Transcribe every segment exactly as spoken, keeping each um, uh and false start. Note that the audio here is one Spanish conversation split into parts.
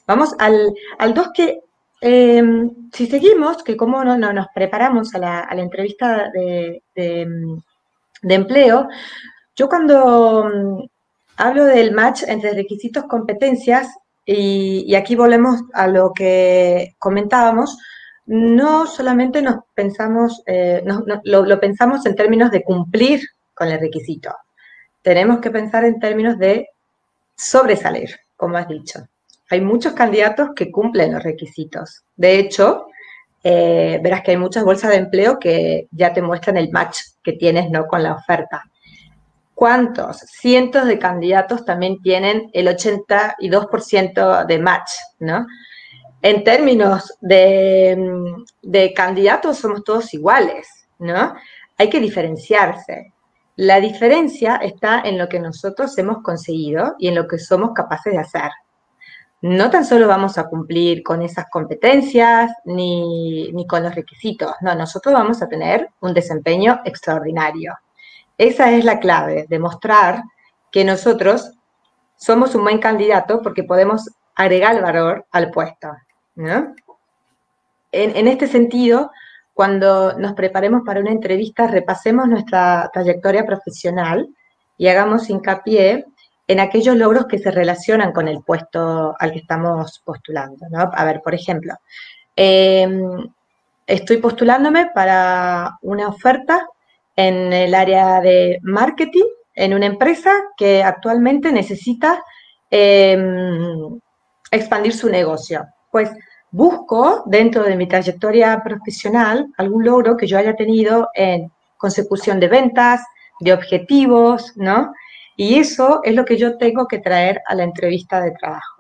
Vamos al, al dos que, eh, si seguimos, que cómo no, no nos preparamos a la, a la entrevista de, de, de empleo, yo cuando mm, hablo del match entre requisitos, competencias, y, y aquí volvemos a lo que comentábamos, no solamente nos pensamos, eh, no- no- lo, lo pensamos en términos de cumplir con el requisito, tenemos que pensar en términos de sobresalir, como has dicho. Hay muchos candidatos que cumplen los requisitos. De hecho, eh, verás que hay muchas bolsas de empleo que ya te muestran el match que tienes, ¿no?, con la oferta. ¿Cuántos cientos de candidatos también tienen el ochenta y dos por ciento de match, ¿no? En términos de, de candidatos somos todos iguales, ¿no? Hay que diferenciarse. La diferencia está en lo que nosotros hemos conseguido y en lo que somos capaces de hacer. No tan solo vamos a cumplir con esas competencias ni, ni con los requisitos, no, nosotros vamos a tener un desempeño extraordinario. Esa es la clave, demostrar que nosotros somos un buen candidato porque podemos agregar valor al puesto, ¿no? En, en este sentido, cuando nos preparemos para una entrevista, repasemos nuestra trayectoria profesional y hagamos hincapié en aquellos logros que se relacionan con el puesto al que estamos postulando, ¿no? A ver, por ejemplo, eh, estoy postulándome para una oferta en el área de marketing en una empresa que actualmente necesita eh, expandir su negocio. Pues busco dentro de mi trayectoria profesional algún logro que yo haya tenido en consecución de ventas, de objetivos, ¿no? Y eso es lo que yo tengo que traer a la entrevista de trabajo.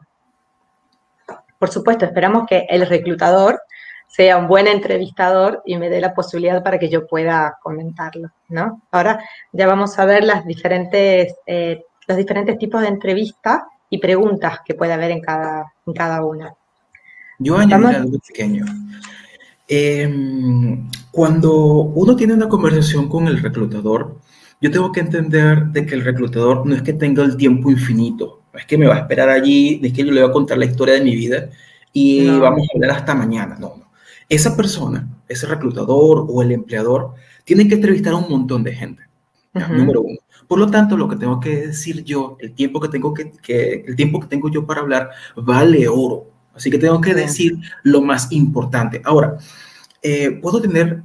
Por supuesto, esperamos que el reclutador sea un buen entrevistador y me dé la posibilidad para que yo pueda comentarlo, ¿no? Ahora ya vamos a ver las diferentes, eh, los diferentes tipos de entrevistas y preguntas que puede haber en cada, en cada una. Yo Vamos. añadiré algo pequeño. Eh, cuando uno tiene una conversación con el reclutador, yo tengo que entender de que el reclutador no es que tenga el tiempo infinito, no es que me va a esperar allí, no es que yo le voy a contar la historia de mi vida y No. vamos a hablar hasta mañana, no, no. Esa persona, ese reclutador o el empleador, tiene que entrevistar a un montón de gente, ¿ya? Uh-huh. Número uno. Por lo tanto, lo que tengo que decir yo, el tiempo que tengo que, que el tiempo que tengo yo para hablar vale oro. Así que tengo que Bien. decir lo más importante. Ahora, eh, puedo tener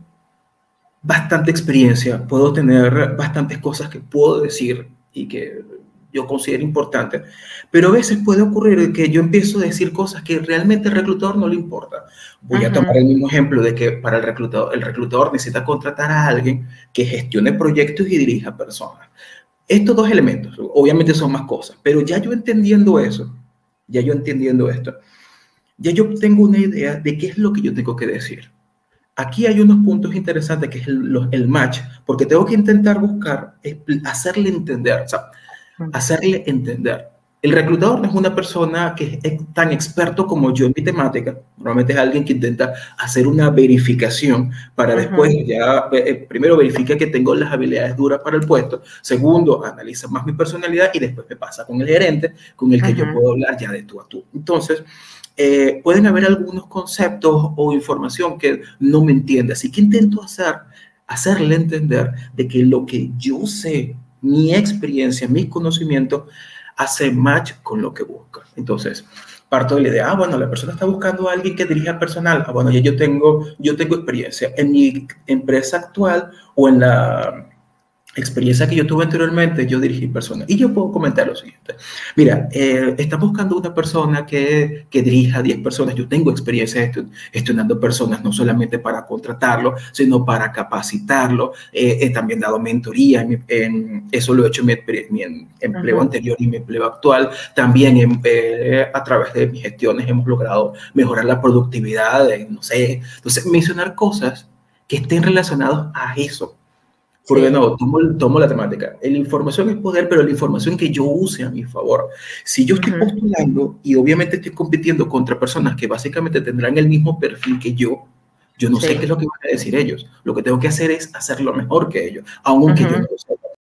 bastante experiencia, puedo tener bastantes cosas que puedo decir y que yo considero importantes, pero a veces puede ocurrir que yo empiezo a decir cosas que realmente al reclutador no le importa. Voy a tomar Uh-huh. el mismo ejemplo de que para el reclutador, el reclutador necesita contratar a alguien que gestione proyectos y dirija personas. Estos dos elementos, obviamente son más cosas, pero ya yo entendiendo eso, ya yo entendiendo esto, ya yo tengo una idea de qué es lo que yo tengo que decir. Aquí hay unos puntos interesantes que es el, el match, porque tengo que intentar buscar, hacerle entender, o sea, hacerle entender. El reclutador no es una persona que es tan experto como yo en mi temática, normalmente es alguien que intenta hacer una verificación para después Uh-huh. ya, eh, primero verifica que tengo las habilidades duras para el puesto, segundo, analiza más mi personalidad y después me pasa con el gerente con el que yo Uh-huh. puedo hablar ya de tú a tú. Entonces, eh, pueden haber algunos conceptos o información que no me entiende, así que intento hacer, hacerle entender de que lo que yo sé, mi experiencia, mis conocimientos, hace match con lo que busca. Entonces, parto de la idea, ah, bueno, la persona está buscando a alguien que dirija personal, ah, bueno, ya yo tengo, yo tengo experiencia en mi empresa actual o en la experiencia que yo tuve anteriormente, yo dirigí personas. Y yo puedo comentar lo siguiente. Mira, eh, está buscando una persona que, que dirija diez personas. Yo tengo experiencia estu estudiando personas, no solamente para contratarlo, sino para capacitarlo. Eh, he también dado mentoría. En, en, eso lo he hecho en mi, mi empleo uh-huh. anterior y mi empleo actual. También en, eh, a través de mis gestiones hemos logrado mejorar la productividad, de, no sé. Entonces, mencionar cosas que estén relacionadas a eso. Porque Sí. no, tomo, tomo la temática. La información es poder, pero la información que yo use a mi favor. Si yo estoy postulando y obviamente estoy compitiendo contra personas que básicamente tendrán el mismo perfil que yo, yo no Sí. sé qué es lo que van a decir ellos. Lo que tengo que hacer es hacerlo mejor que ellos, aunque uh-huh. yo no lo sepa.